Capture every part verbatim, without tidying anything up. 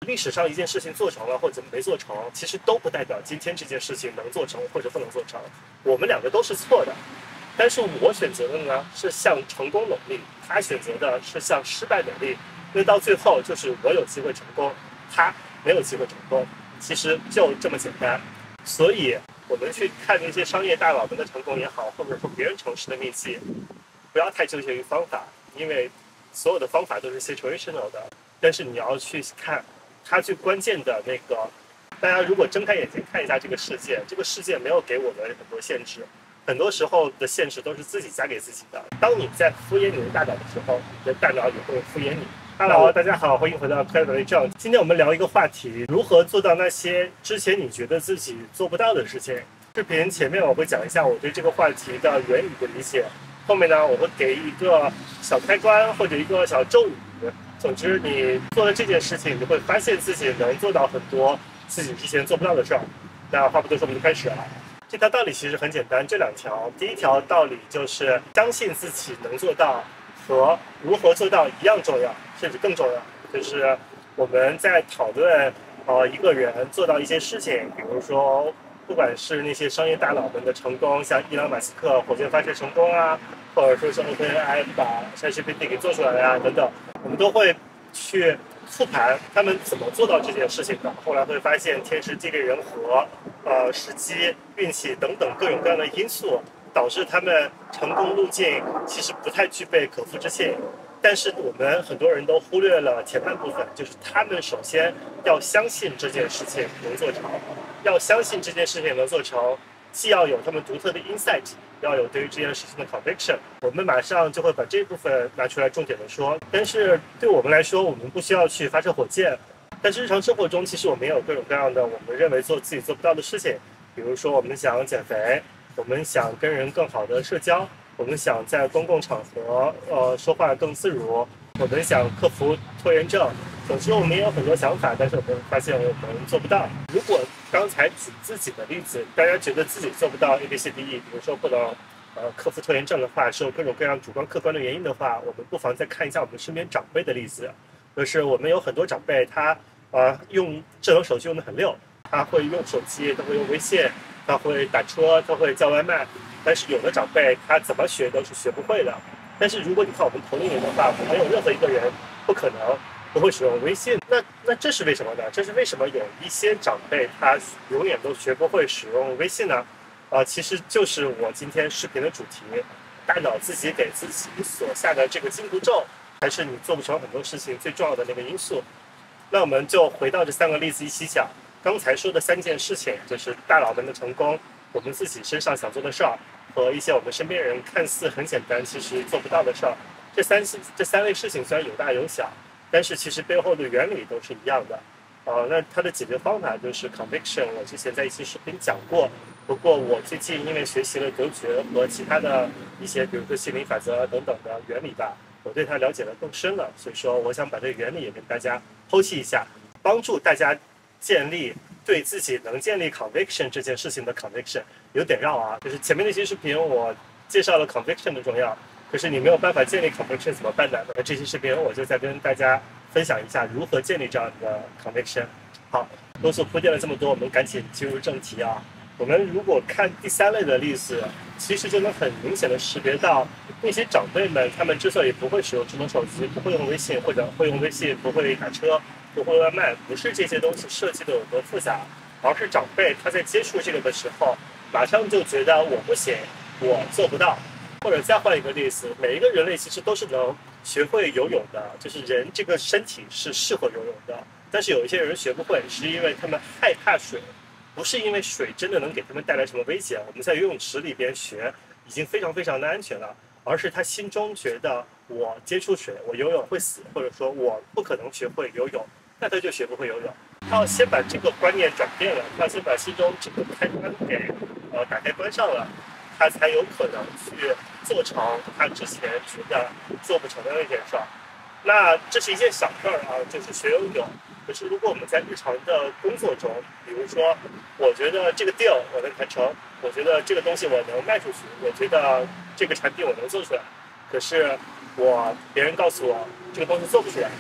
历史上一件事情做成了或者没做成，其实都不代表今天这件事情能做成或者不能做成。我们两个都是错的，但是我选择的呢是向成功努力，他选择的是向失败努力。那到最后就是我有机会成功，他没有机会成功，其实就这么简单。所以我们去看那些商业大佬们的成功也好，或者说别人成事的秘籍，不要太纠结于方法，因为所有的方法都是 situational 的，但是你要去看它最关键的那个。大家如果睁开眼睛看一下这个世界，这个世界没有给我们很多限制，很多时候的限制都是自己加给自己的。当你在敷衍你的大脑的时候，你的大脑也会敷衍你。Hello， 大家好，欢迎回到 Cleverly John。今天我们聊一个话题，如何做到那些之前你觉得自己做不到的事情。视频前面我会讲一下我对这个话题的原理的理解，后面呢我会给一个小开关或者一个小咒语。总之，你做了这件事情，你会发现自己能做到很多自己之前做不到的事儿。那话不多说，我们就开始了。这条道理其实很简单，这两条，第一条道理就是相信自己能做到和如何做到一样重要，甚至更重要。就是我们在讨论呃一个人做到一些事情，比如说不管是那些商业大佬们的成功，像伊朗马斯克火箭发射成功啊，或者说是 OpenAI 把 ChatGPT 给做出来啊等等，我们都会去复盘他们怎么做到这件事情的。后来会发现天时地利人和、呃时机、运气等等各种各样的因素，导致他们成功路径其实不太具备可复制性。但是我们很多人都忽略了前半部分，就是他们首先要相信这件事情能做成，要相信这件事情能做成，既要有他们独特的 insight， 要有对于这件事情的 conviction。 我们马上就会把这部分拿出来重点的说。但是对我们来说，我们不需要去发射火箭，但是日常生活中其实我们也有各种各样的我们认为做自己做不到的事情。比如说我们想减肥，我们想跟人更好的社交，我们想在公共场合呃说话更自如，我们想克服拖延症。总之我们也有很多想法，但是我们发现我们做不到。如果刚才举自己的例子，大家觉得自己做不到 A B C D E， 比如说不能呃克服拖延症的话，是有各种各样主观客观的原因的话，我们不妨再看一下我们身边长辈的例子。就是我们有很多长辈，他呃用智能手机用的很溜，他会用手机，他会用微信，他会打车，他会叫外卖。但是有的长辈他怎么学都是学不会的。但是如果你看我们同龄人的话，没有任何一个人不可能不会使用微信。那那这是为什么呢？这是为什么有一些长辈他永远都学不会使用微信呢？呃，其实就是我今天视频的主题，大脑自己给自己所下的这个紧箍咒，还是你做不成很多事情最重要的那个因素。那我们就回到这三个例子一起讲。刚才说的三件事情，就是大佬们的成功，我们自己身上想做的事儿，和一些我们身边人看似很简单其实做不到的事儿。这三这三类事情虽然有大有小，但是其实背后的原理都是一样的。呃，那它的解决方法就是 conviction， 我之前在一期视频讲过。不过我最近因为学习了德觉和其他的一些，比如说心理法则等等的原理吧，我对它了解的更深了。所以说我想把这个原理也跟大家剖析一下，帮助大家建立对自己能建立 conviction 这件事情的 conviction。 有点绕啊，就是前面那些视频我介绍了 conviction 的重要，可是你没有办法建立 conviction 怎么办呢？那这期视频我就再跟大家分享一下如何建立这样的 conviction。 好，啰嗦铺垫了这么多，我们赶紧进入正题啊。我们如果看第三类的例子，其实就能很明显的识别到那些长辈们，他们之所以不会使用智能手机，不会用微信，或者会用微信不会打车，不会外卖，不是这些东西设计的有多复杂，而是长辈他在接触这个的时候，马上就觉得我不行，我做不到。或者再换一个例子，每一个人类其实都是能学会游泳的，就是人这个身体是适合游泳的，但是有一些人学不会，是因为他们害怕水，不是因为水真的能给他们带来什么危险，我们在游泳池里边学已经非常非常的安全了，而是他心中觉得我接触水，我游泳会死，或者说我不可能学会游泳，那他就学不会游泳。他要先把这个观念转变了，他要先把心中这个开关给呃打开关上了，他才有可能去做成他之前觉得做不成的那件事儿。那这是一件小事儿啊，就是学游泳。可是如果我们在日常的工作中，比如说我觉得这个 deal 我能谈成，我觉得这个东西我能卖出去，我觉得这个产品我能做出来，可是我别人告诉我这个东西做不出来，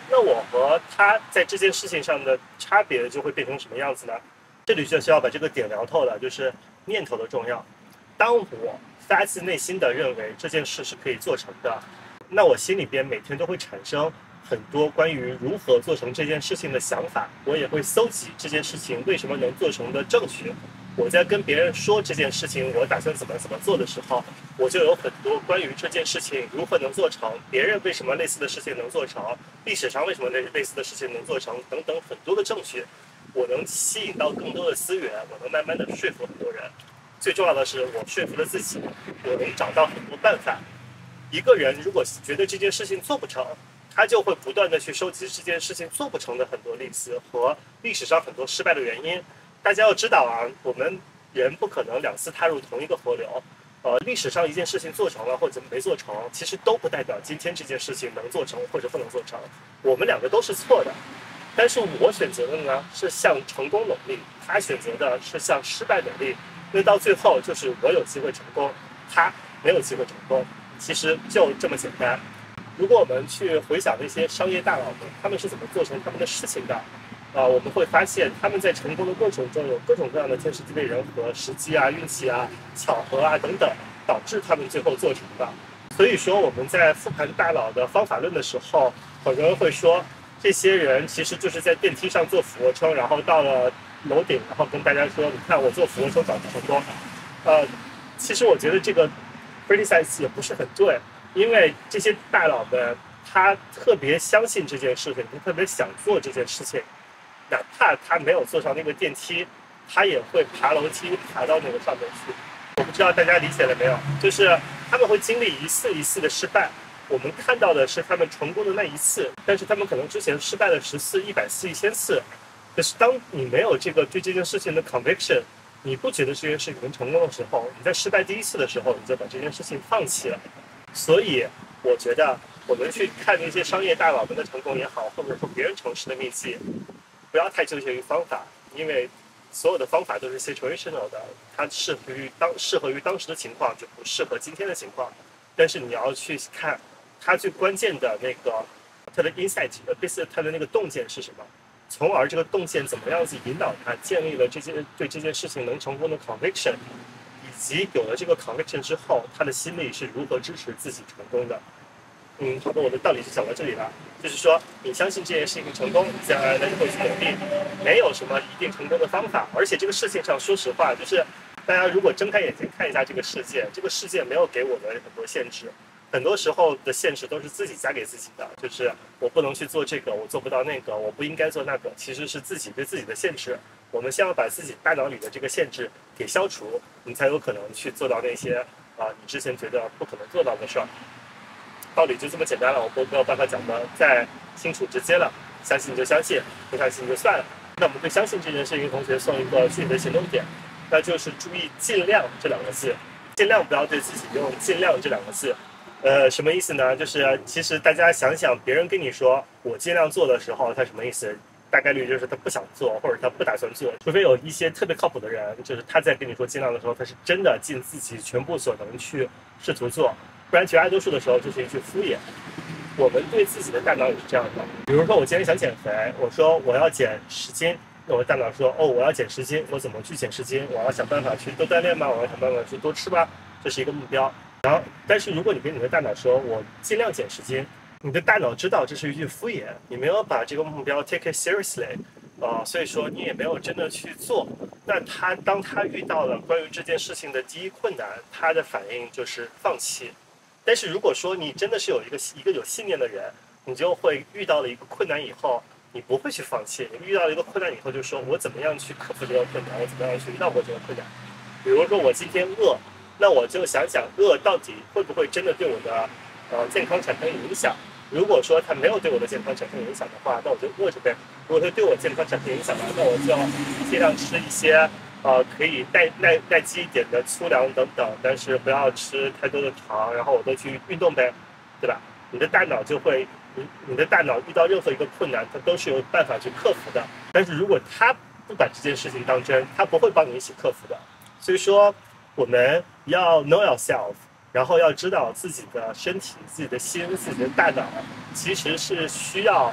那我和他在这件事情上的差别就会变成什么样子呢？这里就需要把这个点聊透了，就是念头的重要。当我发自内心的认为这件事是可以做成的，那我心里边每天都会产生很多关于如何做成这件事情的想法，我也会搜集这件事情为什么能做成的证据。我在跟别人说这件事情我打算怎么怎么做的时候，我就有很多关于这件事情如何能做成，别人为什么类似的事情能做成，历史上为什么类类似的事情能做成等等很多的证据，我能吸引到更多的资源，我能慢慢的说服很多人。最重要的是我说服了自己，我能找到很多办法。一个人如果觉得这件事情做不成，他就会不断的去收集这件事情做不成的很多例子和历史上很多失败的原因。大家要知道啊，我们人不可能两次踏入同一个河流。呃，历史上一件事情做成了或者没做成，其实都不代表今天这件事情能做成或者不能做成。我们两个都是错的，但是我选择的呢是向成功努力，他选择的是向失败努力。那到最后就是我有机会成功，他没有机会成功，其实就这么简单。如果我们去回想那些商业大佬们，他们是怎么做成他们的事情的，啊、呃，我们会发现他们在成功的过程中有各种各样的天时地利人和、时机啊、运气啊、巧合啊等等，导致他们最后做成的。所以说我们在复盘大佬的方法论的时候，很多人会说，这些人其实就是在电梯上做俯卧撑，然后到了楼顶，然后跟大家说，你看我做俯卧撑找成功。呃，其实我觉得这个 criticize 也不是很对。因为这些大佬们，他特别相信这件事情，他特别想做这件事情，哪怕他没有坐上那个电梯，他也会爬楼梯爬到那个上面去。我不知道大家理解了没有？就是他们会经历一次一次的失败，我们看到的是他们成功的那一次，但是他们可能之前失败了十次、一百次、一千次。可是当你没有这个对这件事情的 conviction， 你不觉得这件事情能成功的时候，你在失败第一次的时候，你就把这件事情放弃了。所以我觉得我们去看那些商业大佬们的成功也好，或者说别人成事的秘籍，不要太纠结于方法，因为所有的方法都是 situational 的，它适合于当适合于当时的情况，就不适合今天的情况。但是你要去看它最关键的那个它的 insight， 它的那个洞见是什么，从而这个洞见怎么样子引导它建立了这件对这件事情能成功的 conviction。以及有了这个 conviction 之后，他的心力是如何支持自己成功的。嗯，好的，我的道理就讲到这里了。就是说，你相信这件事情成功，自然而然就会去努力，没有什么一定成功的方法。而且这个事情上，说实话，就是大家如果睁开眼睛看一下这个世界，这个世界没有给我们很多限制，很多时候的限制都是自己加给自己的。就是我不能去做这个，我做不到那个，我不应该做那个，其实是自己对自己的限制。我们先要把自己大脑里的这个限制给消除，你才有可能去做到那些啊、呃、你之前觉得不可能做到的事儿。道理就这么简单了，我没有办法讲的再清楚直接了。相信就相信，不相信就算了。那我们对相信这件事情，同学送一个具体的行动点，那就是注意“尽量”这两个字，尽量不要对自己用“尽量”这两个字。呃，什么意思呢？就是其实大家想想，别人跟你说我尽量做的时候，他什么意思？大概率就是他不想做，或者他不打算做，除非有一些特别靠谱的人，就是他在跟你说尽量的时候，他是真的尽自己全部所能去试图做，不然绝大多数的时候就是一句敷衍。我们对自己的大脑也是这样的，比如说我今天想减肥，我说我要减十斤，那我的大脑说哦我要减十斤，我怎么去减十斤？我要想办法去多锻炼吗？我要想办法去多吃吗？这是一个目标。然后，但是如果你跟你的大脑说我尽量减十斤，你的大脑知道这是一句敷衍，你没有把这个目标 take it seriously， 啊、呃，所以说你也没有真的去做。那他当他遇到了关于这件事情的第一困难，他的反应就是放弃。但是如果说你真的是有一个一个有信念的人，你就会遇到了一个困难以后，你不会去放弃。你遇到了一个困难以后，就说我怎么样去克服这个困难，我怎么样去绕过这个困难。比如说我今天饿，那我就想想饿到底会不会真的对我的呃健康产生影响。如果说它没有对我的健康产生影响的话，那我就饿着呗。如果它对我健康产生影响了，那我就尽量吃一些呃可以耐耐耐饥一点的粗粮等等，但是不要吃太多的糖，然后我都去运动呗，对吧？你的大脑就会，你你的大脑遇到任何一个困难，它都是有办法去克服的。但是如果它不把这件事情当真，它不会帮你一起克服的。所以说，我们要 know yourself。然后要知道自己的身体、自己的心、自己的大脑，其实是需要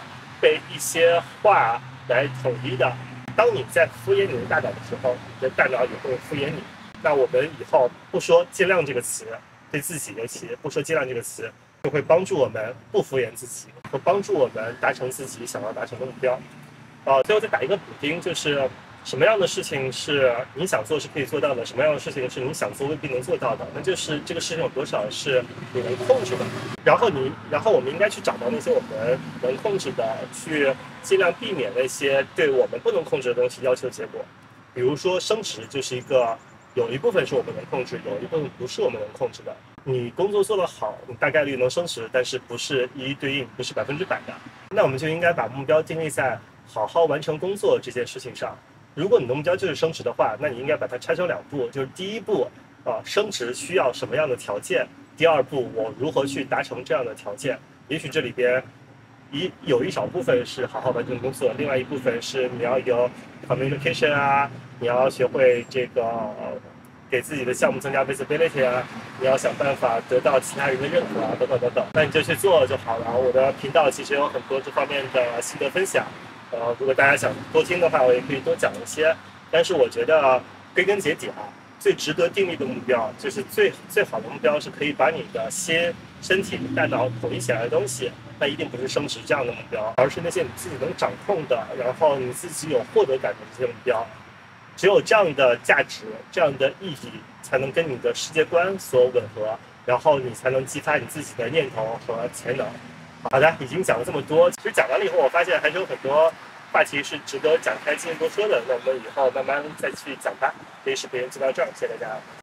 被一些话来统一的。当你在敷衍你的大脑的时候，你的大脑也会敷衍你。那我们以后不说尽量这个词，对自己尤其不说尽量这个词，就会帮助我们不敷衍自己，会帮助我们达成自己想要达成的目标。呃，最后再打一个补丁，就是什么样的事情是你想做是可以做到的，什么样的事情是你想做未必能做到的，那就是这个事情有多少是你能控制的。然后你，然后我们应该去找到那些我们能控制的，去尽量避免那些对我们不能控制的东西要求结果。比如说升职就是一个，有一部分是我们能控制，有一部分不是我们能控制的。你工作做得好，你大概率能升职，但是不是一一对应，不是百分之百的。那我们就应该把目标定立在好好完成工作这件事情上。如果你的目标就是升职的话，那你应该把它拆成两步，就是第一步，啊、呃，升职需要什么样的条件？第二步，我如何去达成这样的条件？也许这里边一有一少部分是好好完成工作，另外一部分是你要有 communication 啊，你要学会这个、呃、给自己的项目增加 visibility 啊，你要想办法得到其他人的认可啊，等等等等。那你就去做就好了。我的频道其实有很多这方面的心得分享。呃，如果大家想多听的话，我也可以多讲一些。但是我觉得归根结底啊，最值得定立的目标，就是最最好的目标，是可以把你的心、身体、大脑统一起来的东西。那一定不是升职这样的目标，而是那些你自己能掌控的，然后你自己有获得感的这些目标。只有这样的价值、这样的意义，才能跟你的世界观所吻合，然后你才能激发你自己的念头和潜能。好的，已经讲了这么多，其实讲完了以后，我发现还是有很多话题是值得展开进一步多说的。那我们以后慢慢再去讲吧。这一视频就到这儿，谢谢大家。